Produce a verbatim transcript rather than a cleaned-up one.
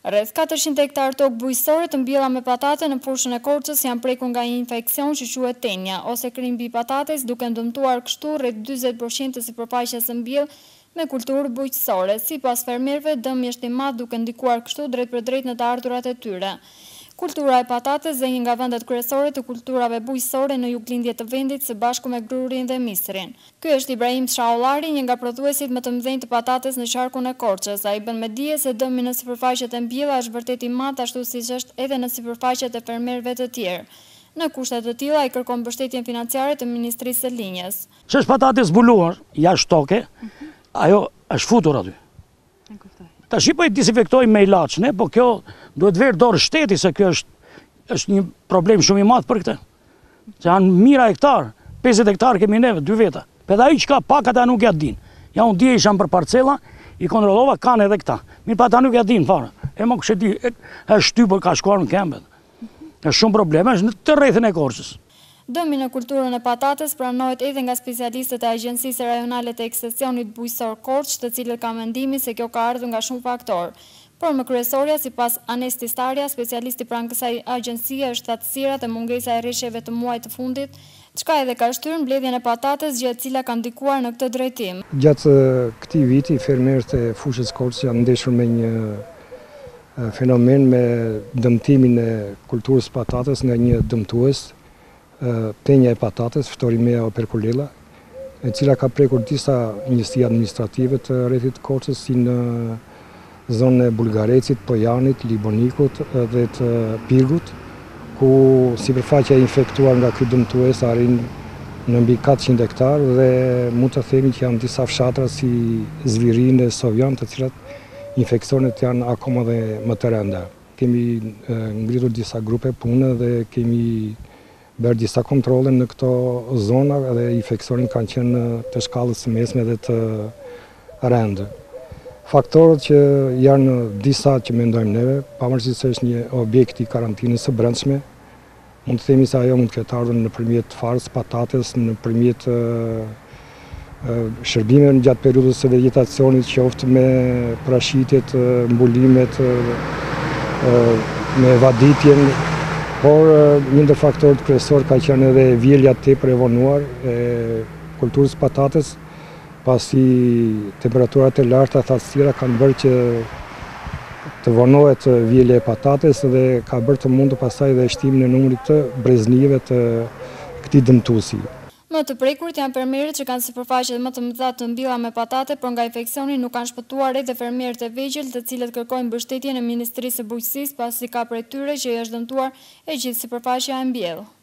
Rreth katërqind hektar tokë bujqësore të mbjella me patate në fushën e Korçës janë prekur nga një infekcion që quhet tenja, ose krim mbi patates, duke ndëmtuar kështu rreth njëzet përqind të sipërfaqes së mbjellë me kulturë bujqësore. Sipas fermerëve, dëmi është i madh duke ndikuar kështu drejt për drejt në të ardhurat e tyre. Kultura e patates dhe një nga vendet kryesore të kulturave bujqësore në juglindje të vendit së bashku me grurin dhe misrin. Ky është Ibrahim Shaollari, një nga prodhuesit më të mëdhenj të patates në qarkun e Korçës. Ai bën me dije se dëmi në sipërfaqet e mbjella është vërtet i madh, ashtu siç është edhe në sipërfaqet e fermerëve të tjerë. Në kushte të tilla ai kërkon mbështetjen financiare të Ministrisë së Linjës. Ç'është patates zbuluar jashtë toke, ajo është futur aty. Tash po i disinfektojmë me ilaç, ne, po kjo duhet verë dorë shteti se kjo është është një problem shumë i madh për këtë. Se janë mira hektar, pesëdhjetë hektar kemi neve, dy veta. Edhe ai që ka pak ata nuk ja din. Ja unë dje isha për parcella, i kontrollova, kanë edhe këta. Mirë pa ata nuk ja din fare. E më kush e di, është shtypur ka shkuar në këmbë. Është shumë probleme, është në të rrethën e Korçës. Dëmi në kulturën e patates pranohet edhe nga specialistët e Agjencisë Rajonale të Ekstensionit Bujqësor Korçë, të cilët kanë mendimin se kjo ka ardhur nga shumë faktorë. Por më kryesorja, sipas Anesti Starja, specialisti pranë kësaj agjencie, është thatësirat e mungesa e rreshjeve të muajit të fundit, çka edhe ka shtyrë mbledhjen e patates, gjë e cila ka ndikuar në këtë drejtim. Gjatë këtij viti, fermerët e fushës Korçës janë ndeshur me një fenomen me dëmtimin e kulturës patates nga një dëmtues, tenja e patates, Ftorimea operculella, e cila ka prekur disa njësi administrative të rrethit Korçës, si në zonën e Bullgarecit, Pojanit, Libonikut dhe të Pirgut, ku sipërfaqja e infektuar nga ky dëmtues arrin në mbi katëqind hektar dhe mund të themi që janë disa fshatra si Zvirinë e Sovjan, të cilat infeksionet janë akoma dhe më të rënda. Kemi ngritur disa grupe pune dhe kemi bërë disa kontrole në këto zona dhe infeksionin kanë qenë të shkallës së mesme dhe të rëndë. Faktorët që janë disa që mendojmë neve, pavarësisht se është një objekt i karantinës së brendshme, mund të themi se ajo mund të ketë ardhur nëpërmjet farës patates, nëpërmjet shërbimeve gjatë periudhës së vegetacionit, qoftë me prashitjet, mbulimet, me vaditjen. Por një ndër faktorët kryesor ka qenë edhe vjelja tepër e vonuar e kulturës patates, pasi temperaturat e larta thatësira kanë bërë që të vonohet vjelja e patates dhe ka bërë të mundur pastaj dhe shtimin e numrit të breznive të këtij dëmtuesi. Më të prekurit janë fermerët që kanë sipërfaqe më të mëdha të mbjella me patate, por nga infeksioni nuk kanë shpëtuar edhe fermerët e vegjël, të cilët kërkojnë mbështetjen e Ministrisë së Bujqësisë, pasi ka prej tyre që i është dëmtuar e gjithë sipërfaqja e mbjellë.